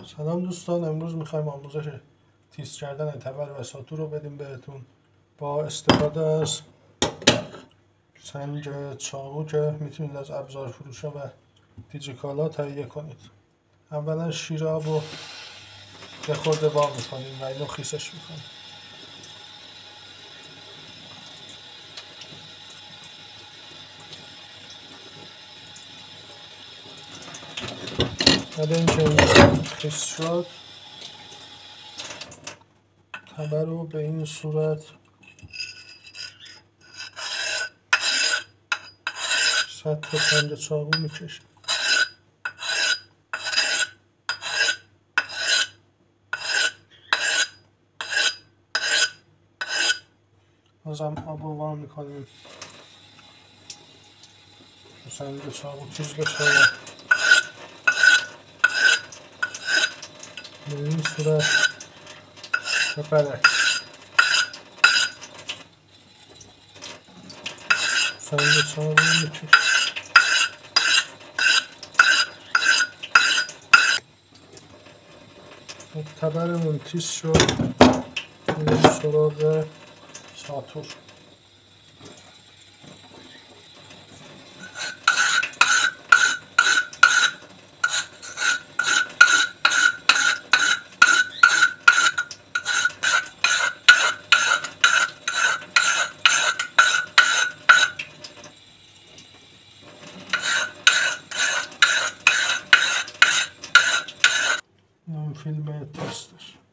سلام دوستان، امروز میخوایم آموزش تیز کردن تبر و ساتور رو بدیم بهتون با استفاده از سنج چاقو که میتونید از ابزار فروشا و دیجیکالا تهیه کنید. اولا شیر آب رو یه خورده وا میکنیم و اینو خیسش میکنیم. بعد اینکه خیس شد تبر رو به این صورت سطح سنج چاقو میکشیم. بازم آب رو وا میکنیم سنج چاقو تیز بشه و به این صورت و برعکس سنج چاقو میکشیم. تبرمون تیز شد، میریم سراغ ساتور. این فیلم تستش.